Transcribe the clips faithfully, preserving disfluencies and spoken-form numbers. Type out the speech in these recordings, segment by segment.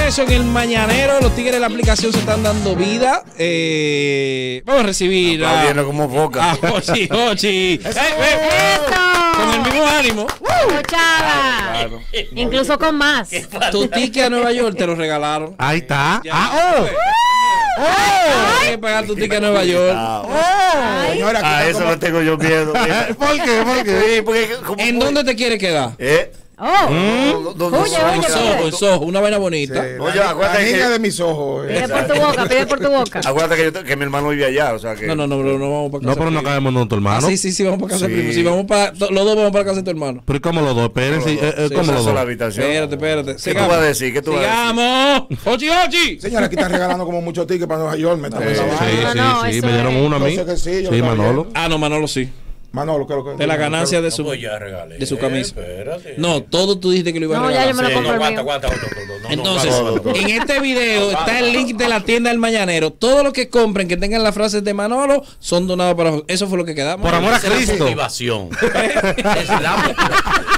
regreso en el Mañanero. Los tigres de la aplicación se están dando vida. Eh, vamos a recibir a, a, como foca. a Jochi, Jochi. ¡Eso! Hey, hey, con el mismo ánimo. ¡Uh! Chava. Claro. Incluso con más. Tu ticket a Nueva York te lo regalaron. Ahí está. Ya. Ah, oh. ¡Oh! Tienes que pagar tu ticket a Nueva York. Oh. Señora, a eso como... no tengo yo miedo. ¿Por qué? ¿Por qué? Sí, porque, como ¿En voy? dónde te quieres quedar? ¿Eh? Oh, ¿Mm? ¿Dónde? Oye, oye, en Soho, en Soho, una vaina bonita. Sí, Oye, la, acuérdate la niña que... de mis ojos. Pide por tu boca, pide por tu boca. Acuérdate que, yo, que mi hermano vive allá, o sea que... No, no, no, no, no vamos para casa. No, pero no caemos en tu hermano. Ah, sí, sí, sí, vamos para casa Sí. primo. Sí, vamos para, los dos vamos para casa de tu hermano. Pero ¿y cómo los dos? Espérense. Los dos. Eh, eh, Sí, ¿Cómo esa los sola dos? habitación. Espérate, espérate. ¿Qué Sigamos. tú vas a decir? ¿Qué tú vas a decir? ¡Sigamos! ¡Ochi, Ochi! Señora, aquí están regalando como muchos tickets para Nueva York. Me están Sí, sí, No, no, sí, sí. eso Me dieron es- uno a mí. Yo sé que sí, yo Sí, lo Manolo. sabía. Ah, no, Manolo sí. Manolo, ¿qué es lo que De la ganancia de su, Pues ya regalé. de su camisa. Espérate. No, todo tú dijiste que lo ibas No, a ya regalar. yo me lo Sí, compro no, el aguanta, mío. aguanta, aguanta, aguanta, no, no, Entonces, aguanta, aguanta. en este video está el link de la tienda del Mañanero. Todo lo que compren que tengan las frases de Manolo son donados para José. Eso fue lo que quedamos. Por amor a Esa es la Cristo. motivación. Es la motivación.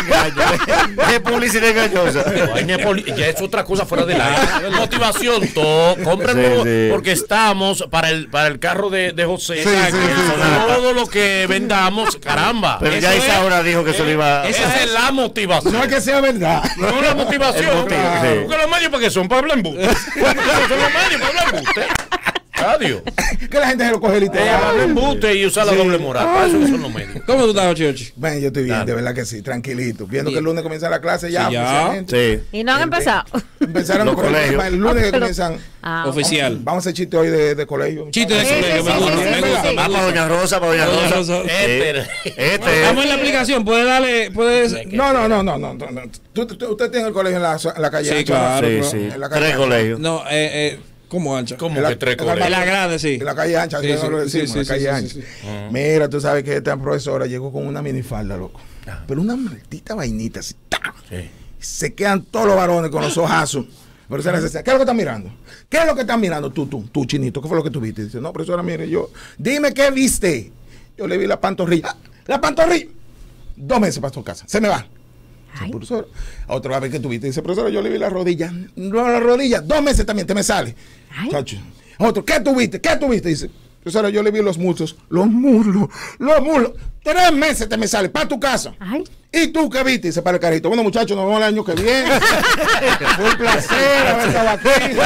Engaño. Es publicidad engañosa. Vaina es poli- Ya es otra cosa fuera de la motivación. Todo, cómprenlo Sí, sí. porque estamos para el para el carro de, de José. Sí, sí, sí, Todo lo que vendamos, caramba. Pero Eso ya es- Isaura dijo que se lo iba a... Esa es la motivación. No es que sea verdad. No la motivación. El motivo, sí. Porque los medios para qué son, para hablar embuste. Son los medios para hablar embuste. Adiós. Que la gente se lo coge Para literal. hablar embuste y usar la doble moral. Para eso son los medios. ¿Cómo tú estás, Ochi, Ochi? Ven, yo estoy bien, Claro. de verdad que sí, tranquilito. Viendo Bien. que el lunes comienza la clase ya. Sí, ya. oficialmente. Sí. Y no han empezado. Empezaron Los con el- colegios. el lunes que Pero- comienzan. Ah, Oficial. Vamos a hacer chiste hoy de, de colegio. Chiste de Sí, colegio, sí, me sí, gusta, sí, me sí, gusta, sí. me Vamos gusta. para Doña Rosa, para Doña Doña Rosa. Rosa. Este. Este. Estamos en la aplicación, puedes darle, puedes... No, no, no, no, no, no, no. ¿Tú- tú- ¿Usted tiene el colegio en la, en la calle? Sí, Ancha, claro. ¿no? Sí, sí. En la calle Tres Ancha. colegios. No, eh, eh, ¿cómo ancha? ¿Cómo En la- que tres en la- En colegios? la grande, sí. En la calle ancha, Sí, que sí, no lo sí, decimos, sí, en la sí, calle sí, ancha. sí, sí. Mira, tú sabes que esta profesora llegó con una minifalda, loco. Pero una maldita vainita así. ¡ta! Sí. Se quedan todos los varones con los ojazos. Profesora le decía, ¿qué es lo que están mirando? ¿Qué es lo que están mirando tú, tú, tú, chinito? ¿Qué fue lo que tú viste? Dice, no, profesora, mire, yo, dime qué viste. Yo le vi la pantorrilla. ¡La pantorrilla! Dos meses para su casa. Se me va. Ay. Profesor, otra vez que tuviste, dice, profesora, yo le vi la rodilla. No, la rodilla, dos meses también, te me sale. Ay. Chacho. Otro, ¿qué tuviste? ¿Qué tuviste? Dice, profesora, yo le vi los muslos. Los muslos, los muslos. Tres meses te me sale, para tu casa. Ay. ¿Y tú qué viste? Dice para el carrito. Bueno, muchachos, nos vemos el año que viene. Fue un placer haber estado aquí.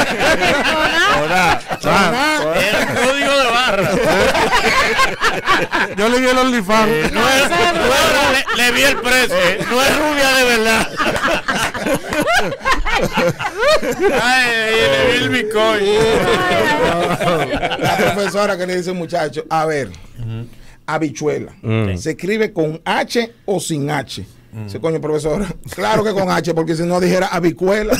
Ahora, Ahora, El código de barra. Yo le vi el OnlyFans. No es, no es- le, le vi el precio. No es rubia de verdad. Ay, le vi el Bitcoin. la profesora que le dice, muchacho, a ver, habichuela. ¿Se escribe con H o sin H? Dice, coño, profesora, claro que con H, porque si no dijera habichuela.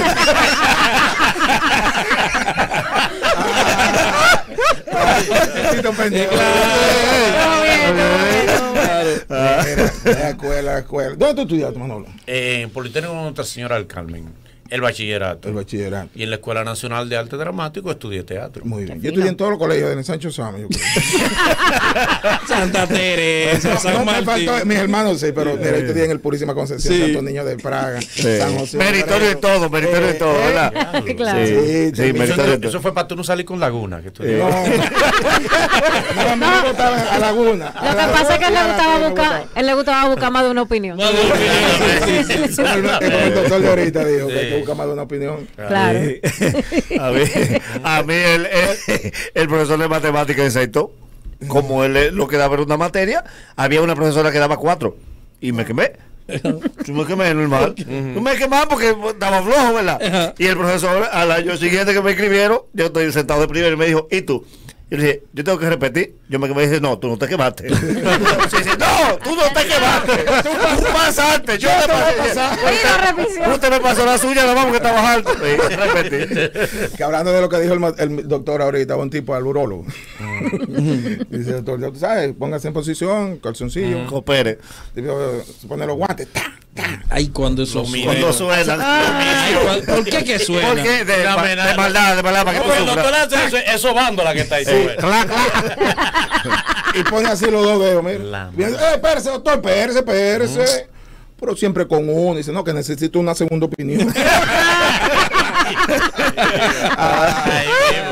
Necesito pendejo. Todo bien, todo bien, todo bien. Mira, la escuela, la escuela. ¿Dónde tú estudiaste, Manolo? Eh, en Politécnico Nuestra Señora del Carmen. El bachillerato. El bachillerato. Y en la Escuela Nacional de Arte Dramático estudié teatro. Muy bien. Yo estudié en todos los colegios en el Sancho Sama. Yo creo. Santa Teresa, San No me Martín. faltó, mis hermanos sí, pero mira, yo estudié en el Purísima Concepción, Sí. Santo Niño de Praga, San José. meritorio de todo, meritorio de todo, ¿verdad? Claro. Sí, Sí, sí, sí, me- meritorio de Eso, todo. eso fue para tú no salir con Laguna. Que estudié. No, no, a mí me gustaba a Laguna. A Lo que Laguna pasa es que a él le y a la gustaba me buscar, gustaba. él le gustaba buscar más de una opinión. No, no, no, no, sí, sí, sí. Como el, como el doctor de ahorita dijo, que Sí. hay que buscar más de una opinión. Claro. A mí, a mí el, el, el profesor de matemáticas insertó, como él eh, lo que daba era una materia, había una profesora que daba cuatro y me quemé. Yo me quemé normal. Yo me quemé porque estaba flojo, ¿verdad? Y el profesor, al año siguiente que me escribieron, yo estoy sentado de primero y me dijo, ¿y tú? Yo le dije, yo tengo que repetir. Yo me quemé y dice, no, tú no te quemaste. Sí, dice, no, tú no te quemaste. Tú pasaste. Yo te pasé. Mira, repitió. Usted me pasó la suya, nada más porque estaba alto. Sí, repetí. Que hablando de lo que dijo el, ma- el doctor ahorita, un tipo al urólogo. Dice el doctor, tú sabes, póngase en posición, calzoncillo. Coopere. Digo, se pone los guantes. Ta, ta. Ay, cuando eso Lo mío. Cuando suena. suenan. Ay, cuando- ¿por qué que suena? ¿Por qué? De, Una ma- amenaza. de maldad, de maldad, para que tú Porque el doctor sufras. hace eso, es sobando la que está ahí. sobre. Clac, clac. Y pone así los dos dedos, mira. La Viene, eh, espérese, doctor, espérese, espérese. Pero siempre con uno. Dice, no, que necesito una segunda opinión. Ay,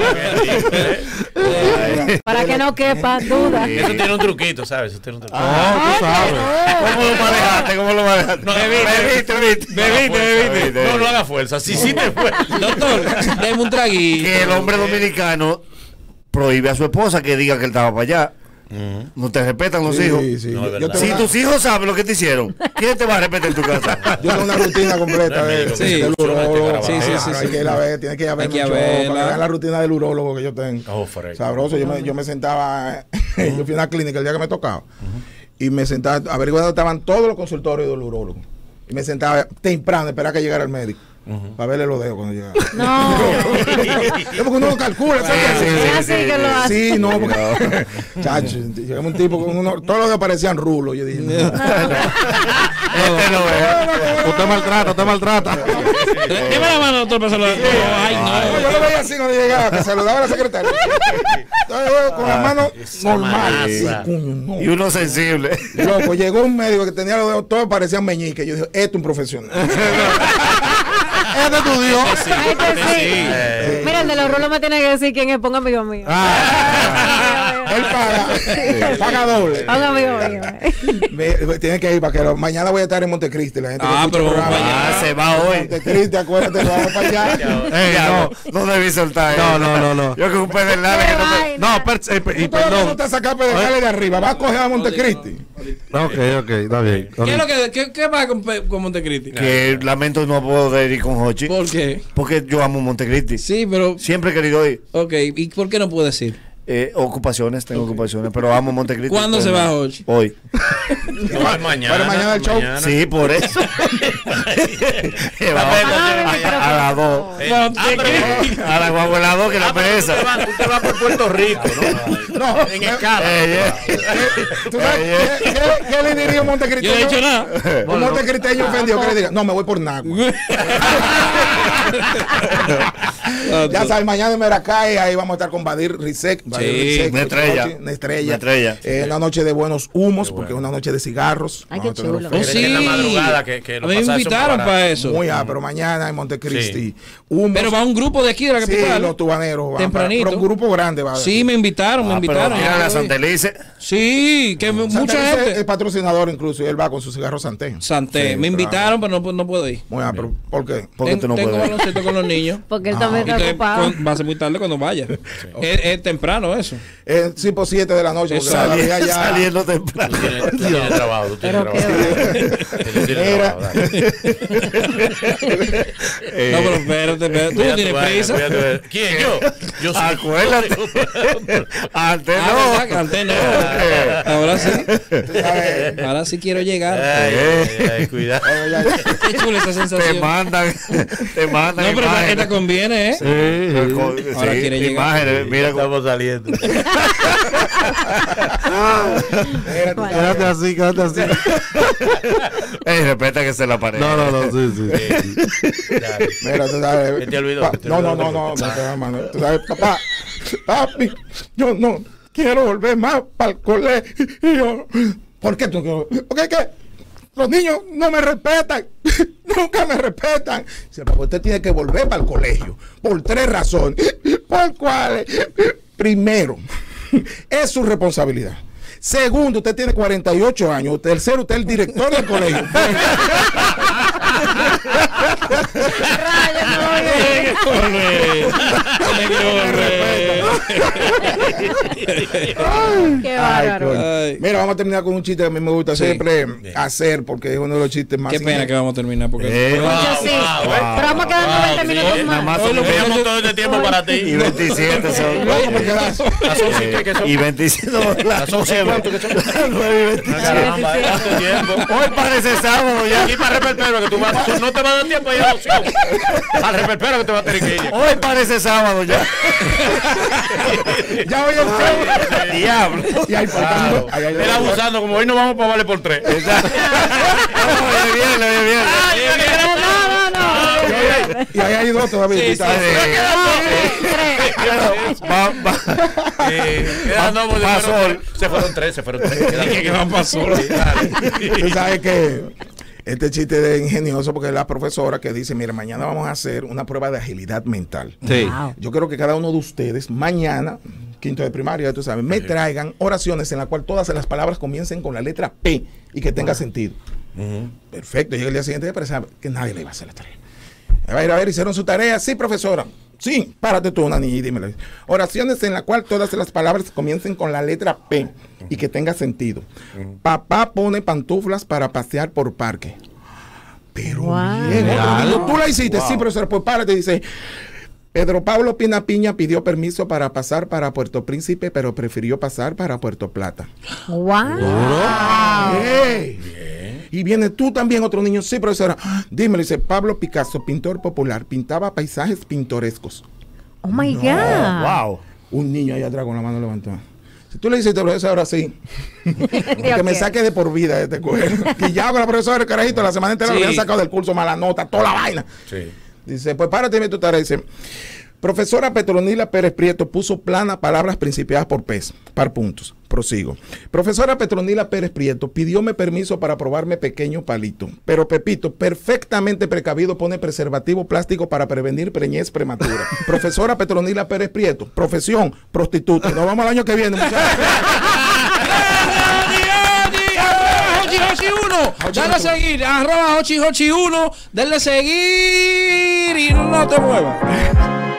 qué Para que no quepa duda. Eso tiene un truquito, ¿sabes? Eso tiene un truquito. Ah, tú sabes. ¿Cómo lo manejaste? ¿Cómo lo manejaste? No, bebiste, bebiste, Bebiste, bebiste. bebiste. No, no haga fuerza. Si sí te fue. Doctor, deme un traguito. Que el hombre dominicano prohíbe a su esposa que diga que él estaba para allá. No te respetan los hijos. Sí, sí. No, es Yo verdad. tengo Si una- tus hijos saben lo que te hicieron, ¿quién te va a respetar en tu casa? Yo tengo una rutina completa de, Sí. del urólogo. Sí, sí, sí, Claro, sí. Hay que ir a ver, tiene que ir a ver Hay que mucho, verla. para que vean la rutina del urólogo que yo tengo. Oh, Fred. Sabroso. Yo me, yo me sentaba, yo fui a una clínica el día que me tocaba y me sentaba, a averiguar dónde estaban todos los consultorios del urólogo. Y me sentaba temprano, esperar que llegara el médico. Para verle los dedos cuando llegaba. No. Es porque uno lo calcula. ¿sabes? Es así que lo hace. Sí, no, porque. Chacho, llegamos un tipo con uno. Todos los que parecían rulos. Yo dije, no. Este no es. Usted maltrata, usted maltrata. Deme la mano, doctor, para saludar. No, ay, No, yo no. lo veía así cuando llegaba, que saludaba a la secretaria. Entonces, yo con las manos normales. Sí, masa. coño, no. Y uno sensible. Loco, llegó un médico que tenía los dedos todos parecían meñiques. Yo dije, esto es un profesional. Este estudió. Ay, que sí. Eh, Mira, el de los rulos me tiene que decir quién es. Ponga amigo mío. Él paga, paga doble. Ponga amigo mío. Me- me- Tiene que ir para que lo- mañana voy a estar en Montecristi. La gente que Ah, escucha pero el vamos programa. para allá. Ah, se va hoy. Montecristi, acuérdate, vamos para allá. Ey, Ya, no. no, no debí soltar. No, eh. no, no, no. Yo que un pedernal que no me. Ay, No, per- eh, per- y Tú todavía no perdón. estás sacando de de arriba. Va a coger a Montecristi. Ok, ok, está bien. ¿Qué es lo que qué, qué pasa con, Pe- con Montecristi? Que lamento no poder ir con Hochi. ¿Por qué? Porque yo amo Montecristi. Sí, pero. Siempre he querido ir. Ok, ¿y por qué no puedes ir? Eh, ocupaciones, tengo ocupaciones, pero amo Montecristi. ¿Cuándo se va, Hochi? Hoy. no, es mañana. Para mañana el show. Sí, por eso. Que va a, a las dos. Eh, ah, pero- A la guagua de las dos que la Ah, pero tú pereza. te vas- tú te vas por Puerto Rico, ¿no? No, En escala. Eh, eh. ¿tú sabes qué, qué- qué le diría a un montecristeño? Yo no he hecho nada. Un montecristeño ofendido que le diga, no, me voy por Nagua. Ya sabes, mañana en Meracay, ahí vamos a estar con Badir Rizek. Badir Sí, Rizek, una estrella. Una estrella. Una estrella. Eh, una noche de buenos humos, porque es una noche de cigarros. Ay, Vamos qué a tener chulo. Oh, ofertas. sí. En la madrugada que- que A lo mí me pasa eso invitaron para- para eso. Muy ah, pero mañana en Montecristi. Sí. Humos. Pero va un grupo de aquí de la Sí, capital. los tubaneros. van Tempranito. para- pero un grupo grande va. Sí, me invitaron, me Ah, pero invitaron. mira yo la voy. Santa Elise. Sí, que me- Santa mucha Elise es gente. patrocinador incluso y él va con su cigarro Santé. Santé, Sí, me invitaron, pero no, no puedo ir. Muy ah, pero ¿por qué? ¿Por qué Ten- tú no tengo puedes? baloncesto con los niños. Porque él Ah, también Y está que ocupado. con- va a ser muy tarde cuando vaya. Es, es temprano eso. Es tipo siete de la noche. Porque Exacto. todavía ya- Saliendo temprano. Tú tienes- tú tienes trabajo, tú tienes Pero trabajo. qué Tú tienes Era- trabajo, dale. Eh, No, pero espérate, espérate. Tú Cuida no tu tienes vaina, prisa. cuida tu vaina. ¿Quién? Yo. Yo sí. Acuérdate. Antes Ah, no. ¿verdad? Que antes no. Ahora sí. Tú sabes, Ahora sí quiero llegar. Ay, ay, ay, cuidado. Qué chula esa Te sensación. No, mandan. Te mandan. pero esta, imágenes. esta conviene, ¿eh? Sí, Con- sí. Ahora sí, quiere llegar. imágenes. Mira cómo. Estamos saliendo. era, tú sabes, Quédate así, quédate así. Ey, respeta que se la pared. No, no, no, sí, sí. Dale. mira, tú sabes, ¿Qué te olvidó? pa- ¿Qué te no, no, olvidó? no, no, no, te da mano. Tú sabes, papá, papi, yo no quiero volver más para el colegio. ¿Por qué tú no? Porque es que los niños no me respetan, nunca me respetan. Dice, papá, usted tiene que volver para el colegio por tres razones. ¿Por cuáles? Primero, es su responsabilidad. Segundo, usted tiene cuarenta y ocho años. Tercero, usted es el director del colegio. Rayos, no, Tiene que volver. Tiene que volver. Qué Ay, bárbaro. coño. Ay. Mira, vamos a terminar con un chiste que a mí me gusta Sí. siempre hacer porque es uno de los chistes más. Qué pena que vamos a terminar porque. Eh, Yo sí. Pero vamos a quedar noventa minutos Nada más. más Hoy son lo Teníamos que- todo este tiempo para ti. y veintisiete son. Loco, me quedas- Las once, ¿qué- qué son? Y veintisiete. No, las Las once, ¿cuánto que son? nueve y veintisiete. Caramba, ¿cuánto tiempo? Hoy parece sábado ya. Aquí para reperpero que tú vas, tú no te va a dar tiempo a ir a la opción. Al reperpero que te va a tener que ir. Hoy parece sábado ya. Ya voy al show. Diablo. Y ahí faltando. Ahí, ahí, Él abusando, como hoy no vamos para vale por tres. Exacto. Oye, bien, oye, bien. No, no, no. y ahí hay dos todavía. Sí, Está- sí, Tres. Va, va. Eh, quedan dos, Va se fueron- se fueron tres, se fueron tres. Quedan ¿Qué van para solo? Tú sabes que Este chiste de ingenioso porque es la profesora que dice, mira, mañana vamos a hacer una prueba de agilidad mental. Sí. Wow. Yo quiero que cada uno de ustedes mañana, quinto de primaria, tú sabes, me traigan oraciones en las cuales todas las palabras comiencen con la letra P y que tenga sentido. Perfecto, llega el día siguiente, pero sabe que nadie le iba a hacer la tarea. Va a ir a ver, hicieron su tarea. Sí, profesora. Sí, párate tú, una niña, y dímelo. Oraciones en las cuales todas las palabras comiencen con la letra P y que tenga sentido. Papá pone pantuflas para pasear por parque. Pero Wow. bien, otro Real. niño, tú la hiciste. Sí, profesora, pues párate, dice. Pedro Pablo Pina Piña pidió permiso para pasar para Puerto Príncipe, pero prefirió pasar para Puerto Plata. Wow. ¡Ey! Y viene tú también, otro niño. Sí, profesora. Dímelo, dice Pablo Picasso, pintor popular, pintaba paisajes pintorescos. Oh my God. Wow. Un niño ahí atrás con la mano levantada. Si tú le dices, profesora, ahora sí, que me saque de por vida de este colegio. Y ya con la profesora, el carajito, la semana entera Sí. lo habían sacado del curso, mala nota, toda la vaina. Sí. Dice, pues párate, ve tu tarea. Dice, profesora Petronila Pérez Prieto puso plana palabras principiadas por P, par puntos. Prosigo. Profesora Petronila Pérez Prieto pidióme permiso para probarme pequeño palito, pero Pepito, perfectamente precavido, pone preservativo plástico para prevenir preñez prematura. Profesora Petronila Pérez Prieto, profesión, prostituta. Nos vamos al año que viene, muchachos. Hochi Hochi uno, dale a seguir, arroba Hochi Hochi uno, denle seguir y no te muevas.